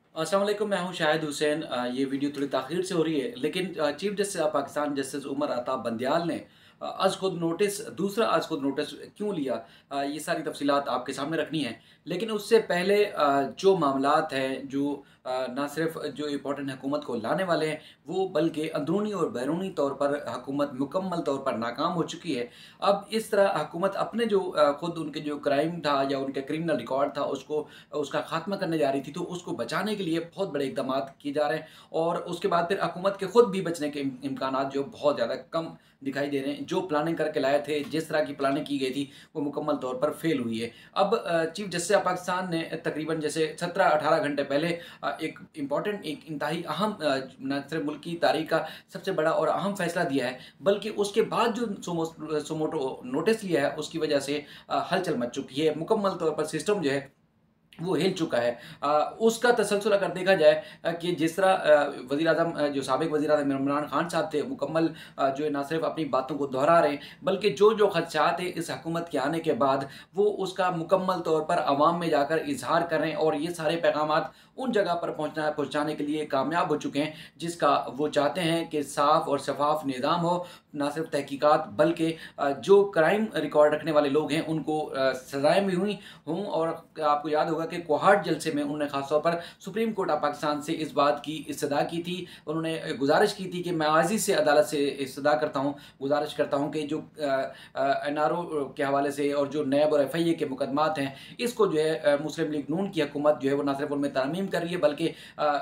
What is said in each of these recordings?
अस्सलाम वालेकुम, मैं हूं शाहिद हुसैन। ये वीडियो थोड़ी ताख़ीर से हो रही है, लेकिन chief justice of Pakistan justice Umar Ata Bandial ने अज़ खुद नोटिस दूसरा अज़ खुद नोटिस क्यों लिया, ये सारी तफ़सीलात आपके सामने रखनी है। लेकिन उससे पहले जो मामलात हैं, जो ना सिर्फ जो इम्पोर्टेंट हुकूमत को लाने वाले हैं, वो बल्कि अंदरूनी और बैरूनी तौर पर हुकूमत मुकम्मल तौर पर नाकाम हो चुकी है। अब इस तरह हुकूमत अपने जो खुद उनके जो क्राइम था या उनका क्रिमिनल रिकॉर्ड था, उसका खात्मा करने जा रही थी, तो उसको बचाने के लिए बहुत बड़े इक़दाम किए जा रहे हैं। और उसके बाद फिर हुकूमत के खुद भी बचने के इम्कानात जो बहुत ज़्यादा कम दिखाई दे रहे हैं। जो प्लानिंग करके लाए थे, जिस तरह की प्लानिंग की गई थी, वो मुकम्मल तौर पर फेल हुई है। अब चीफ जस्टिस ऑफ पाकिस्तान ने तकरीबन जैसे 17-18 घंटे पहले एक इम्पॉर्टेंट, एक इंतहाई अहम, न सिर्फ मुल्क की तारीख का सबसे बड़ा और अहम फैसला दिया है, बल्कि उसके बाद जो सुमोटो नोटिस लिया है, उसकी वजह से हलचल मच चुकी है। मुकम्मल तौर पर सिस्टम जो है वो हिल चुका है। उसका तसलसल अगर देखा जाए, कि जिस तरह वज़ीर-ए-आज़म, जो साबिक़ वज़ीर-ए-आज़म इमरान खान साहब थे, मुकम्मल जो है ना सिर्फ़ अपनी बातों को दोहरा रहे हैं, बल्कि जो ख़दशात हैं इस हुकूमत के आने के बाद, वो उसका मुकम्मल तौर पर अवाम में जाकर इज़हार कर रहे हैं। और ये सारे पैगामात उन जगह पर पहुँचाने के लिए कामयाब हो चुके हैं, जिसका वो चाहते हैं कि साफ़ और शफ़ाफ़ निज़ाम हो। ना सिर्फ तहकीकात, बल्कि जो क्राइम रिकॉर्ड रखने वाले लोग हैं, उनको सज़ाएँ भी हुई हों। और आपको याद होगा कि कोहाट जलसे में उन्होंने ख़ास तौर पर सुप्रीम कोर्ट ऑफ पाकिस्तान से इस बात की इस्तदा की थी। उन्होंने गुज़ारिश की थी कि मैं आज़ी से अदालत से इस्तदा करता हूँ, गुज़ारिश करता हूँ कि जो एनआरओ के हवाले से और जो नैब और एफआईए के मुकदमात हैं, इसको जो है मुस्लिम लीग नून की हुकूमत जो है वो ना सिर्फ उनमें तरमीम कर रही है, बल्कि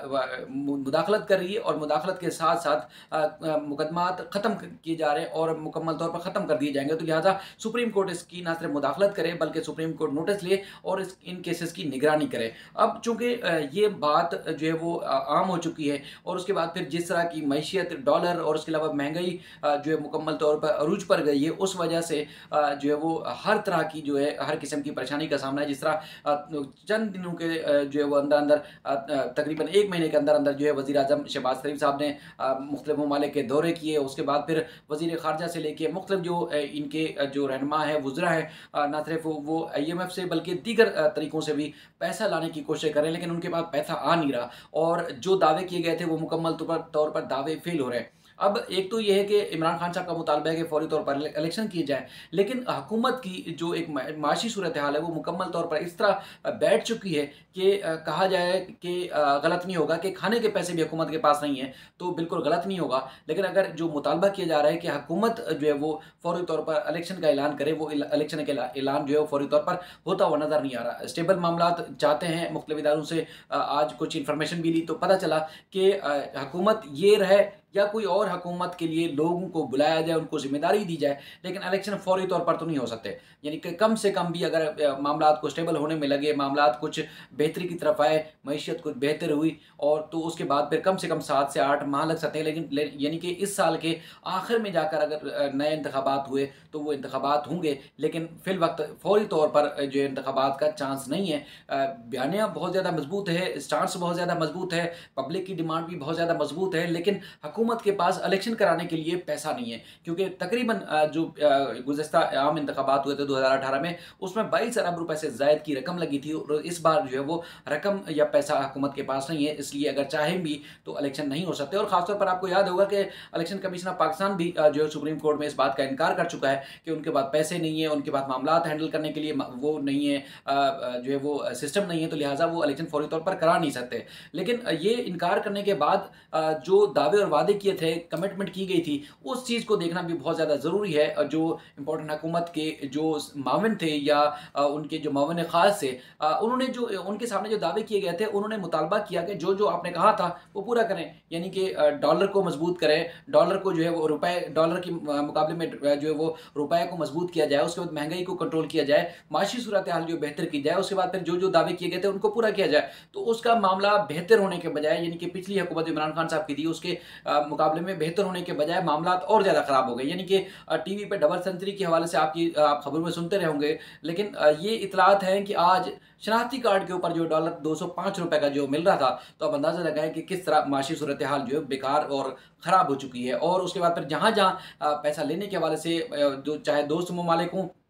मुदाखलत कर रही है। और मुदाखलत के साथ साथ मुकदमात ख़त्म किए जा रहे हैं और मुकम्मल तौर पर ख़त्म कर दिए जाएंगे। तो लिहाजा सुप्रीम कोर्ट इसकी ना सिर्फ मुदाखलत करे, बल्कि सुप्रीम कोर्ट नोटिस ले और इन केसेस की निगरानी करे। अब चूंकि ये बात जो है वो आम हो चुकी है, और उसके बाद फिर जिस तरह की मैशियत, डॉलर और उसके अलावा महंगाई जो है मुकम्मल तौर पर अरूज पर गई है, उस वजह से जो है वो हर तरह की जो है हर किस्म की परेशानी का सामना है। जिस तरह चंद दिनों के जो है वो अंदर अंदर तकरीबन 1 महीने के अंदर अंदर जो है वज़ीर आज़म शहबाज शरीफ साहब ने मुख्तलिफ ममालिक के दौरे किए। उसके बाद फिर वज़ीर ख़ारजा से लेके मुख्तलिफ जो इनके जो रहनुमा है, वुज़रा है, ना सिर्फ वो IMF से बल्कि दीगर तरीक़ों से भी पैसा लाने की कोशिश कर रहे हैं, लेकिन उनके पास पैसा आ नहीं रहा। और जो दावे किए गए थे, वो मुकम्मल तौर पर दावे फेल हो रहे हैं। अब एक तो ये है कि इमरान खान साहब का मुतालबा है कि फ़ौरी तौर पर इलेक्शन किए जाए, लेकिन हुकूमत की जो एक माशी सूरत हाल है, वो मुकम्मल तौर पर इस तरह बैठ चुकी है कि कहा जाए कि गलत नहीं होगा कि खाने के पैसे भी हुकूमत के पास नहीं है, तो बिल्कुल गलत नहीं होगा। लेकिन अगर जो मुतालबा किया जा रहा है कि हुकूमत जो है वो फ़ौरी तौर पर इलेक्शन का ऐलान करे, वो इलेक्शन का ऐलान जो है वो फ़ौरी तौर पर होता हुआ नज़र नहीं आ रहा। स्टेबल मामलात चाहते हैं। मुख्तलिफ इदारों से आज कुछ इन्फॉर्मेशन भी ली, तो पता चला कि हुकूमत ये रहे या कोई और हुकूमत के लिए लोगों को बुलाया जाए, उनको ज़िम्मेदारी दी जाए, लेकिन इलेक्शन फ़ौरी तौर पर तो नहीं हो सकते। यानी कि कम से कम भी अगर मामलात को स्टेबल होने में लगे, मामलात कुछ बेहतरी की तरफ आए, मईशत कुछ बेहतर हुई, और तो उसके बाद फिर कम से कम 7 से 8 माह लग सकते हैं। लेकिन यानी कि इस साल के आखिर में जाकर अगर नए इंतखाबात हुए, तो वो इंतखाबात होंगे, लेकिन फ़िलवक्त फ़ौरी तौर पर जो इंतखाबात का चांस नहीं है। बयानिया बहुत ज़्यादा मजबूत है, स्टांस बहुत ज़्यादा मजबूत है, पब्लिक की डिमांड भी बहुत ज़्यादा मजबूत है, लेकिन हुकूमत के पास इलेक्शन कराने के लिए पैसा नहीं है। क्योंकि तकरीबन जो गुज़श्ता आम इंतखाबात हुए थे 2018 में, उसमें 22 अरब रुपए से ज़ायद की रकम लगी थी, और इस बार जो है वो रकम या पैसा हुकूमत के पास नहीं है। इसलिए अगर चाहें भी तो इलेक्शन नहीं हो सकते। और ख़ासतौर पर आपको याद होगा कि इलेक्शन कमीशन ऑफ पाकिस्तान भी जो है सुप्रीम कोर्ट में इस बात का इनकार कर चुका है कि उनके पास पैसे नहीं है, उनके पास मामलात हैंडल करने के लिए वो नहीं है, जो है वो सिस्टम नहीं है, तो लिहाजा वो इलेक्शन फौरी तौर पर करा नहीं सकते। लेकिन ये इनकार करने के बाद जो दावे और वादे किए थे, कमिटमेंट की गई थी, उस चीज़ को देखना भी बहुत ज़्यादा ज़रूरी है। जो इम्पोर्टेंट हुकूमत के जो मावन थे या उनके जो मावन ख़ास थे, उन्होंने जो उनके सामने जो दावे किए गए थे, उन्होंने मुतालबा किया कि जो जो आपने कहा था वो पूरा करें। यानी कि डॉलर को मजबूत करें, डॉलर को जो है वो रुपए, डॉलर के मुकाबले में जो है वो रुपए को मजबूत किया जाए, उसके बाद महंगाई को कंट्रोल किया जाए, माशी सूरत हाल जो बेहतर की जाए, उसके बाद फिर जो जो दावे किए गए थे उनको पूरा किया जाए। तो उसका मामला बेहतर होने के बजाय, यानी कि पिछली हुकूमत इमरान खान साहब की थी, उसके मुकाबले में बेहतर होने के बजाय मामलात और ज़्यादा ख़राब हो गए। यानी कि टीवी पे डबल सेंचुरी के हवाले से आप खबरों में सुनते रहे होंगे, लेकिन ये इतलात हैं कि आज शनाख्ती कार्ड के ऊपर जो डॉलर 205 रुपए का जो मिल रहा था, तो अब अंदाज़ा लगाएं कि किस तरह माशी सूरत हाल जो है बेकार और ख़राब हो चुकी है। और उसके बाद फिर जहाँ जहाँ पैसा लेने के हवाले से जो चाहे दोस्त ममालिक हों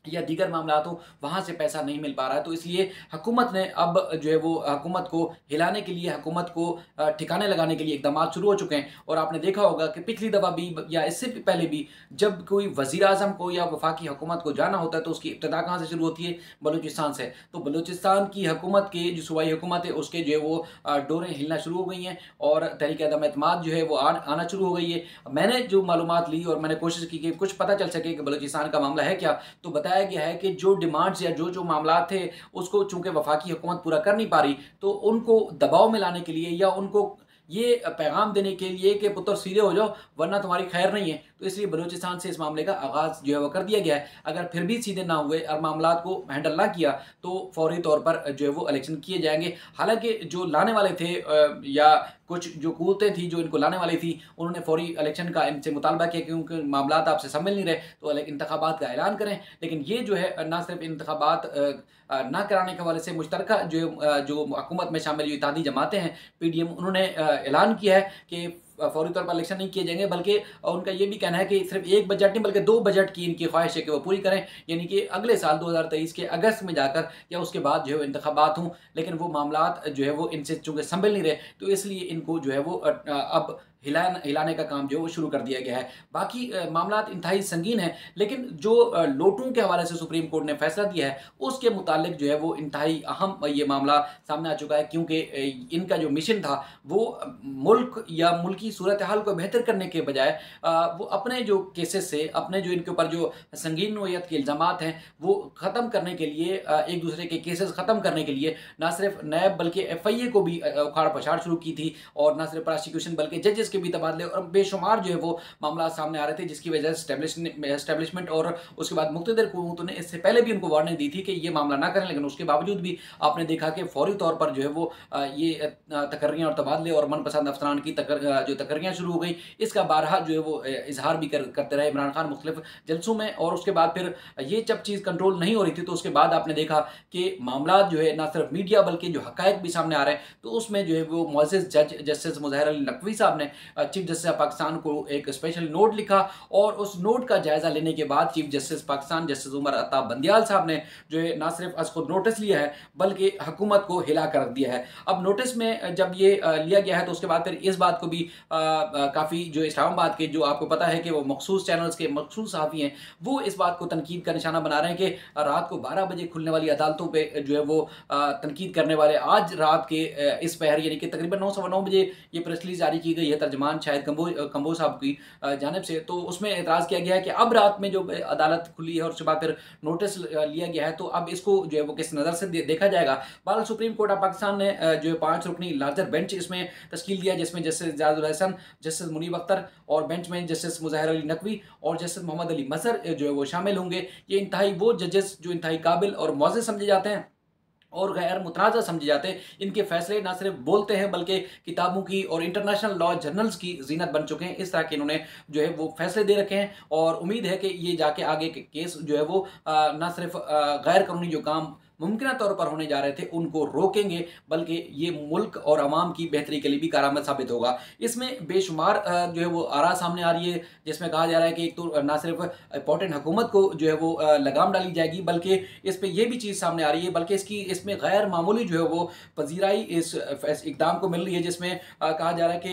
या दीगर मामलात हो, वहाँ से पैसा नहीं मिल पा रहा है। तो इसलिए हुकूमत ने अब जो है वो हुकूमत को हिलाने के लिए, हुकूमत को ठिकाने लगाने के लिए इक़दामात शुरू हो चुके हैं। और आपने देखा होगा कि पिछली दफ़ा भी या इससे भी पहले भी जब कोई वज़ीर-ए-आज़म को या वफाकी हुकूमत को जाना होता है तो उसकी इब्तिदा कहाँ से शुरू होती है? बलूचिस्तान से। तो बलूचिस्तान की हुकूमत के जो सूबाई हुकूमत है उसके जो है वो डोरें हिलना शुरू हो गई हैं और तहरीक अदम एतमाद जो है वो आना शुरू हो गई है। मैंने जो मालूमात ली और मैंने कोशिश की कि कुछ पता चल सके कि बलूचिस्तान का मामला है क्या, तो बताया गया है कि जो डिमांड्स या जो मामलात थे उसको चूंकि वफाकी हुकूमत पूरा कर नहीं पा रही, तो उनको दबाव में लाने के लिए या उनको ये पैगाम देने के लिए कि पुत्र सीधे हो जाओ वरना तुम्हारी खैर नहीं है, तो इसलिए बलूचिस्तान से इस मामले का आगाज़ जो है वो कर दिया गया है। अगर फिर भी सीधे ना हुए और मामलात को हैंडल ना किया तो फौरी तौर पर जो है वो इलेक्शन किए जाएंगे। हालांकि जो लाने वाले थे या कुछ जो कुव्वतें थी जो इनको लाने वाली थी, उन्होंने फौरी इलेक्शन का इनसे मुतालबा किया क्योंकि मामलात आपसे संभल नहीं रहे तो इंतखाबात का ऐलान करें। लेकिन ये जो है ना सिर्फ इंतखाबात ना कराने के हवाले से मुश्तरका जो हुकूमत में शामिल जो इत्तेहादी जमातें हैं PDM, उन्होंने ऐलान किया है कि फौरी तौर पर इलेक्शन नहीं किए जाएंगे, बल्कि उनका ये भी कहना है कि सिर्फ एक बजट नहीं बल्कि 2 बजट की इनकी ख्वाहिश है कि वो पूरी करें, यानी कि अगले साल 2023 के अगस्त में जाकर या उसके बाद जो है इंतखाबात हों। लेकिन वो मामलात जो है वो इनसे चूँकि संभल नहीं रहे तो इसलिए इनको जो है वो अब हिलाने का काम जो है वो शुरू कर दिया गया है। बाकी मामलात इंतहाई संगीन है, लेकिन जो लोटों के हवाले से सुप्रीम कोर्ट ने फैसला दिया है उसके मुतालिक जो है वो इंतहाई अहम ये मामला सामने आ चुका है, क्योंकि इनका जो मिशन था वो मुल्क या मुल्की सूरत हाल को बेहतर करने के बजाय वो अपने जो केसेस से, अपने जो इनके ऊपर जो संगीन नोयत के इल्ज़ामात हैं वो ख़त्म करने के लिए, एक दूसरे के केसेस ख़त्म करने के लिए ना सिर्फ नैब बल्कि FIA को भी उखाड़ पछाड़ शुरू की थी, और ना सिर्फ प्रोसिक्यूशन बल्कि जजेस के भी तबादले और बेशुमार जो है वो मामला सामने आ रहे थे, जिसकी वजह से एस्टेब्लिशमेंट और उसके बाद मुक़्तदर कुव्वतों ने इससे पहले भी उनको वार्निंग दी थी कि ये मामला ना करें। लेकिन उसके बावजूद भी आपने देखा कि फौरी तौर पर जो है वो ये तकर्रियाँ और तबादले और मनपसंद अफसरान की जो तकर्रियाँ शुरू हो गई, इसका बारहा जो है वो इजहार भी करते रहे इमरान खान मुख्तलिफ जलसों में। और उसके बाद फिर ये जब चीज़ कंट्रोल नहीं हो रही थी तो उसके बाद आपने देखा कि मामला जो है ना सिर्फ मीडिया बल्कि जो हकायक भी सामने आ रहे हैं, तो उसमें जो है वो मुअज़्ज़ज़ जज जस्टिस मुज़हिर अली नकवी साहब ने चीफ जस्टिस ऑफ पाकिस्तान को एक स्पेशल नोट लिखा, और उस नोट का जायजा लेने के बाद chief justice Pakistan justice Umar Ata Bandial साहब ने जो है ना सिर्फ आज खुद नोटिस लिया है बल्कि हुकूमत को हिला कर रख दिया है। अब नोटिस में जब ये लिया गया है तो उसके बाद फिर इस बात को भी काफ़ी जो इस्लामाबाद के जो आपको पता है कि वो मखसूस चैनल्स के मखसूस सहाफ़ी हैं, वो इस बात को तनकीद का निशाना बना रहे हैं कि रात को 12 बजे खुलने वाली अदालतों पर जो है वो तनकीद करने वाले आज रात के इस पहर यानी कि तकरीबन 9:15 बजे ये प्रेस रिलीज जारी की गई है तर्जमान शायद कंबोज साहब की जानिब से। तो उसमें एतराज़ किया गया है कि अब रात में जो अदालत खुली है और उसके बाद फिर नोटिस लिया गया है तो अब इसको जो है वो किस नज़र से देखा जाएगा। बहरहाल सुप्रीम कोर्ट ऑफ पाकिस्तान ने जो है 5 रुकनी लार्जर बेंच इसमें तश्कील दिया, जिसमें जस्टिस जाजुल हसन, जस्टिस मुनीब अख्तर और बेंच में जस्टिस मुज़हिर अली नकवी और जस्टिस मोहम्मद अली मजहर जो है वो शामिल होंगे। ये इंतहाई वो जजेस जो इंतहाई काबिल और मुअज़्ज़ज़ समझे जाते हैं और गैर मुतनाज़ा समझे जाते हैं। इनके फैसले ना सिर्फ बोलते हैं बल्कि किताबों की और इंटरनेशनल लॉ जर्नल्स की जीनत बन चुके हैं। इस तरह के इन्होंने जो है वो फैसले दे रखे हैं और उम्मीद है कि ये जाके आगे के केस जो है वो ना सिर्फ गैर कानूनी जो काम मुमकिन तौर पर होने जा रहे थे उनको रोकेंगे, बल्कि ये मुल्क और अवाम की बेहतरी के लिए भी कारआमद साबित होगा। इसमें बेशुमार जो है वो आरा सामने आ रही है, जिसमें कहा जा रहा है कि एक तो ना सिर्फ इंपॉर्टेंट हुकूमत को जो है वो लगाम डाली जाएगी, बल्कि इस पर यह भी चीज़ सामने आ रही है, बल्कि इसमें गैर मामूली जो है वो पजीराई इस इकदाम को मिल रही है, जिसमें कहा जा रहा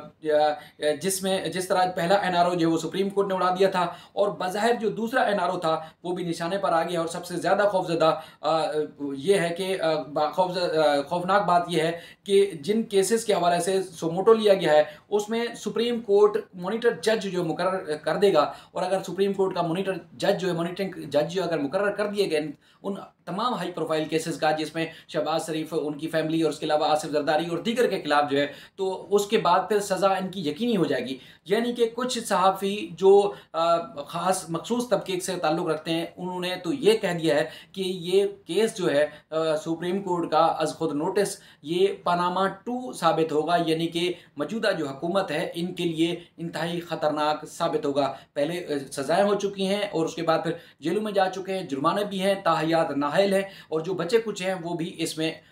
है कि जिस तरह पहला NRO जो है वो सुप्रीम कोर्ट ने उड़ा दिया था और बज़ाहिर जो दूसरा NRO था वो भी निशाने पर आ गया। और सबसे ज़्यादा खौफजदा ये है कि खौफनाक बात यह है कि जिन केसेस के हवाले से सोमोटो लिया गया है उसमें सुप्रीम कोर्ट मॉनिटर जज जो मुकर्रर कर देगा, और अगर सुप्रीम कोर्ट का मॉनिटर जज जो है मॉनिटरिंग जज जो अगर मुकर्रर कर दिए गए उन तमाम हाई प्रोफाइल केसेस का, जिसमें शहबाज शरीफ, उनकी फैमिली और उसके अलावा आसिफ जरदारी और दीगर के खिलाफ जो है, तो उसके बाद फिर सज़ा इनकी यकीनी हो जाएगी। यानी कि कुछ सहाफ़ी जो ख़ास मखसूस तबके से ताल्लुक़ रखते हैं उन्होंने तो ये कह दिया है कि ये केस जो है सुप्रीम कोर्ट का अज़ खुद नोटिस ये पनामा 2 साबित होगा, यानी कि मौजूदा जो हुकूमत है इनके लिए इंतहाई ख़तरनाक साबित होगा। पहले सज़ाएँ हो चुकी हैं और उसके बाद फिर जेलों में जा चुके हैं, जुर्माने भी हैं, ताहियात नाहल हैं, और जो बचे कुछ हैं वो भी इसमें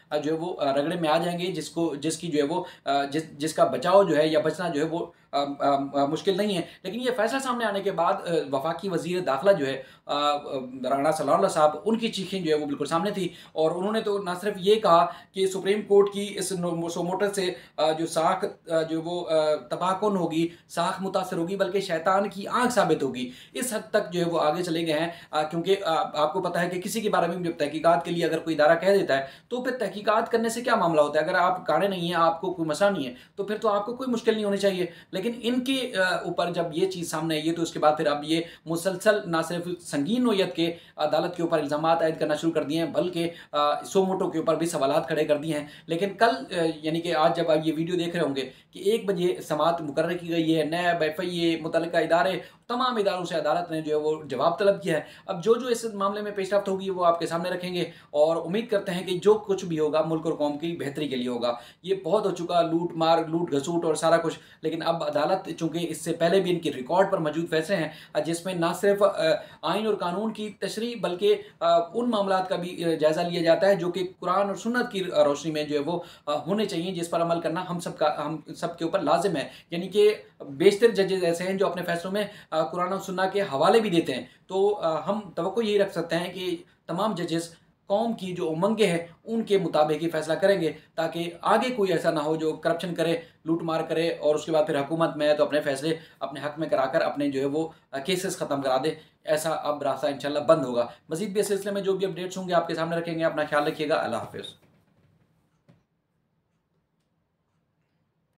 जो है वो रगड़े में आ जाएंगे, जिसकी जो है वो जिसका बचाव जो है या बचना जो है वो मुश्किल नहीं है। लेकिन ये फैसला सामने आने के बाद वफाकी वजीर दाखिला जो है राणा सलाउल्लाह साहब, उनकी चीखें जो है वो बिल्कुल सामने थी। और उन्होंने तो ना सिर्फ ये कहा कि सुप्रीम कोर्ट की इस सोमोटो से जो साख जो वो तबाहकुन होगी, साख मुतासर होगी, बल्कि शैतान की आंख साबित होगी। इस हद तक जो है वो आगे चले गए हैं, क्योंकि आपको पता है कि किसी के बारे में जब तहकीकात के लिए अगर कोई इदारा कह देता है तो फिर तहकीकात करने से क्या मामला होता है। अगर आप कारे नहीं है, आपको कोई मसला नहीं है, तो फिर तो आपको कोई मुश्किल नहीं होनी चाहिए। लेकिन इनके ऊपर जब ये चीज़ सामने आई है तो उसके बाद फिर अब ये मुसलसल ना सिर्फ संगीन नोयत के अदालत के ऊपर इल्ज़ाम आयद करना शुरू कर दिए हैं, बल्कि सोमोटो के ऊपर भी सवालात खड़े कर दिए हैं। लेकिन कल यानी कि आज जब आप ये वीडियो देख रहे होंगे कि 1 बजे समाअत मुकर्रर की गई है, नैब, FIA, मुतल्लिका इदारे, तमाम इदारों से अदालत ने जो है वो जवाब तलब किया है। अब जो जो इस मामले में पेशरफ्त होगी वो आपके सामने रखेंगे और उम्मीद करते हैं कि जो कुछ भी होगा मुल्क और कौम की बेहतरी के लिए होगा। ये बहुत हो चुका लूट मार, लूट घसूट और सारा कुछ, लेकिन अब अदालत चूंकि इससे पहले भी इनकी रिकॉर्ड पर मौजूद फैसले हैं जिसमें ना सिर्फ आइन और कानून की तशरीह बल्कि उन मामलात का भी जायज़ा लिया जाता है जो कि कुरान और सुन्नत की रोशनी में जो है वो होने चाहिए, जिस पर अमल करना हम सब के ऊपर लाजिम है। यानी कि बेशतर जजेस ऐसे हैं जो अपने फैसलों में कुरान और सुन्ना के हवाले भी देते हैं। तो हम तवक्को यही रख सकते हैं कि तमाम जजेस कौम की जो उमंगे हैं उनके मुताबिक ही फैसला करेंगे, ताकि आगे कोई ऐसा ना हो जो करप्शन करे, लूट मार करे और उसके बाद फिर हुकूमत में तो अपने फैसले अपने हक में कराकर अपने जो है वो केसेस ख़त्म करा दे। ऐसा अब रास्ता इंशाल्लाह बंद होगा। मज़ीद भी इस सिलसिले में जो भी अपडेट्स होंगे आपके सामने रखेंगे। अपना ख्याल रखिएगा। अल्लाह हाफ़िज़।